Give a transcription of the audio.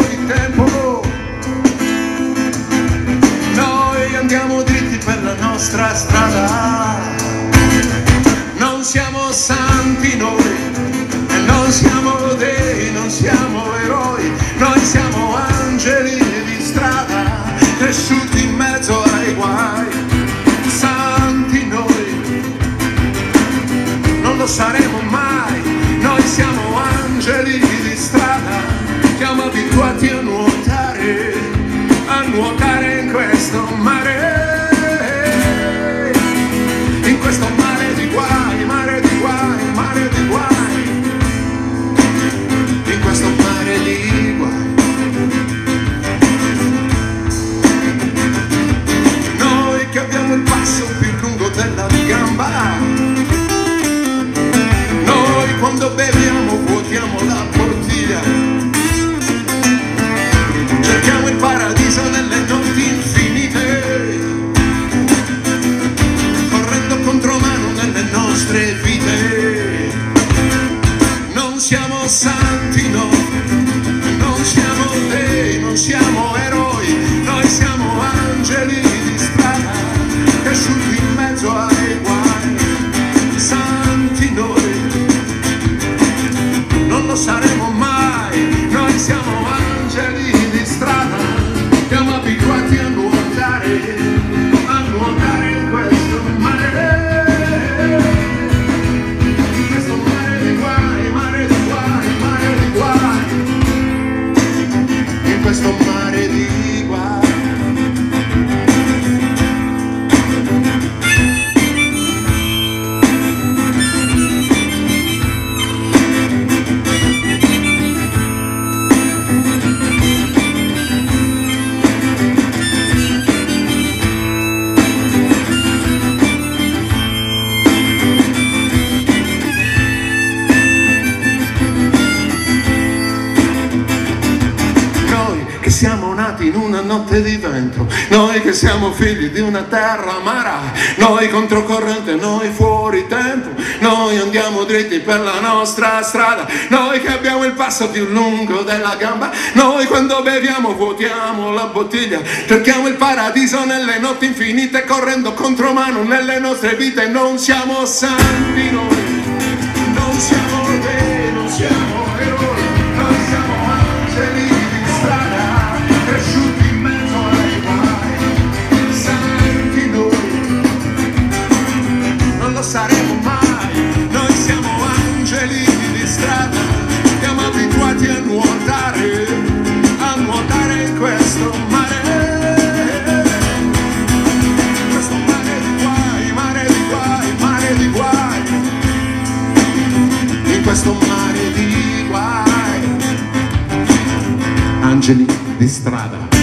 di tempo. Noi andiamo dritti per la nostra strada. Non siamo santi noi, e non siamo dei, non siamo eroi. Noi siamo angeli di strada, cresciuti in mezzo ai guai. Santi noi, non lo saremo mai. Noi siamo angeli di strada, siamo abituati a nuotare in questo mare, in questo mare di guai, mare di guai, mare di guai, in questo mare di guai. Noi che abbiamo il passo più lungo della gamba, noi quando beviamo vuotiamo la bottiglia, cerchiamo il paradiso nelle notti infinite, correndo contromano nelle nostre vite. Non siamo santi noi, non siamo dei, non siamo eroi. Noi siamo angeli di strada, cresciuti in mezzo ai guai. Santi noi, non lo saremo mai. Noi siamo angeli di strada, siamo abituati a nuotare in questo mare, in questo mare di guai, mare di guai, mare di guai, in questo mare di guai. Siamo nati in una notte di vento, noi che siamo figli di una terra amara, noi controcorrente, noi fuori tempo, noi andiamo dritti per la nostra strada, noi che abbiamo il passo più lungo della gamba, noi quando beviamo vuotiamo la bottiglia, cerchiamo il paradiso nelle notti infinite, correndo contromano nelle nostre vite. Non siamo santi noi, non siamo dei, non siamo eroi, noi siamo angeli di strada, cresciuti in mezzo ai guai. Santi noi, non lo saremo mai. Noi siamo angeli di strada, siamo abituati a nuotare in questo mare, in questo mare di guai, mare di guai, mare di guai, in questo mare di guai. Angeli di strada.